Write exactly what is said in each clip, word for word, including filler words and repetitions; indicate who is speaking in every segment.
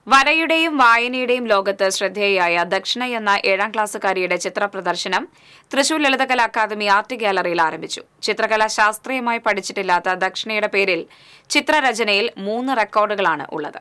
Speaker 1: വരയുടെയും വായനയുടെയും ലോകത്ത് ശ്രദ്ധേയയായ ദക്ഷിണ എന്ന ഏഴാം ക്ലാസ്സുകാരിയുടെ ചിത്ര പ്രദർശനം തൃശൂർ ലളിതകലാ അക്കാദമി ആർട്ട് ഗാലറിയിൽ ആരംഭിച്ചു. ചിത്രകല ശാസ്ത്രീയമായി പഠിച്ചിട്ടില്ലാത്ത ദക്ഷിണയുടെ പേരിൽ ചിത്രരചനയിൽ മൂന്ന് റെക്കോർഡുകളാണ് ഉള്ളത്.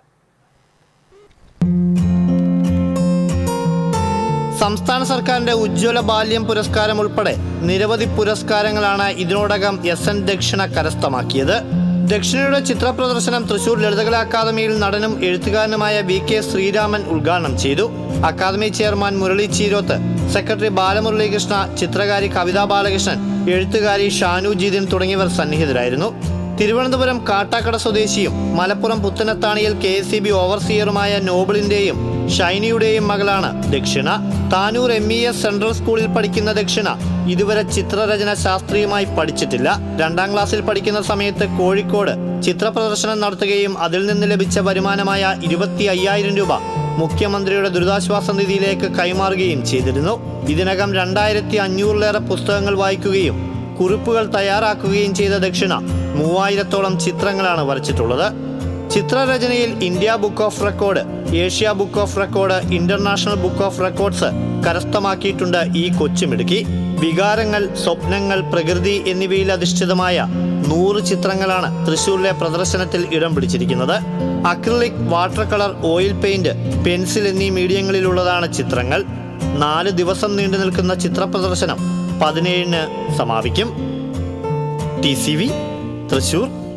Speaker 2: സംസ്ഥാന സർക്കാരിന്റെ ഉജ്ജ്വല ബാല്യം പുരസ്കാരം ഉൾപ്പെടെ നിരവധി പുരസ്കാരങ്ങളാണ് ഇതിനോടകം എസ് എൻ ദക്ഷിണ കരസ്ഥമാക്കിയത്. ദക്ഷിണയുടെ ചിത്ര പ്രദർശനം തൃശൂർ ലളിതകലാ അക്കാദമിയിൽ നടനും എഴുത്തുകാരനുമായ വി കെ ശ്രീരാമൻ ഉദ്ഘാടനം ചെയ്തു. Academy chairman Murali Cheeroth, secretary Balamuralikrishna, ചിത്രകാരി കവിതാ ബാലകൃഷ്ണൻ, എഴുത്തുകാരി ഷാനു ജീതിൻ തുടങ്ങിയവർ സന്നിഹിതരായിരുന്നു. തിരുവനന്തപുരം കാട്ടാക്കട സ്വദേശിയും മലപ്പുറം പുത്തനത്താണിയിൽ കെ എസ് ഇ ബി ഓവർസിയറുമായ നോബിളിന്റെയും ഷൈനിയുടെയും മകളാണ് Dakshina. Tanur M E S central സ്കൂളിൽ പഠിക്കുന്ന ദക്ഷിണ ഇതുവരെ ചിത്രരചന ശാസ്ത്രീയമായി പഠിച്ചിട്ടില്ല. രണ്ടാം ക്ലാസ്സിൽ പഠിക്കുന്ന സമയത്ത് കോഴിക്കോട് ചിത്ര പ്രദർശനം നടത്തുകയും അതിൽ നിന്ന് ലഭിച്ച വരുമാനമായ ഇരുപത്തി അയ്യായിരം രൂപ മുഖ്യമന്ത്രിയുടെ ദുരിതാശ്വാസ നിധിയിലേക്ക് കൈമാറുകയും ചെയ്തിരുന്നു. ഇതിനകം രണ്ടായിരത്തി അഞ്ഞൂറിലേറെ പുസ്തകങ്ങൾ വായിക്കുകയും കുറിപ്പുകൾ തയ്യാറാക്കുകയും ചെയ്ത ദക്ഷിണ മൂവായിരത്തോളം ചിത്രങ്ങളാണ് വരച്ചിട്ടുള്ളത്. ചിത്രരചനയിൽ India book of record, Asia book of record, international book of records കരസ്ഥമാക്കിയിട്ടുണ്ട് ഈ കൊച്ചുമിടുക്കി. വികാരങ്ങൾ, സ്വപ്നങ്ങൾ, പ്രകൃതി എന്നിവയിൽ അധിഷ്ഠിതമായ നൂറ് ചിത്രങ്ങളാണ് തൃശൂരിലെ പ്രദർശനത്തിൽ ഇടം പിടിച്ചിരിക്കുന്നത്. Acrylic, water colour, oil paint, pencil എന്നീ മീഡിയങ്ങളിലുള്ളതാണ് ചിത്രങ്ങൾ. നാല് ദിവസം നീണ്ടു നിൽക്കുന്ന ചിത്ര പ്രദർശനം പതിനേഴിന് സമാപിക്കും. T C V Thrissur.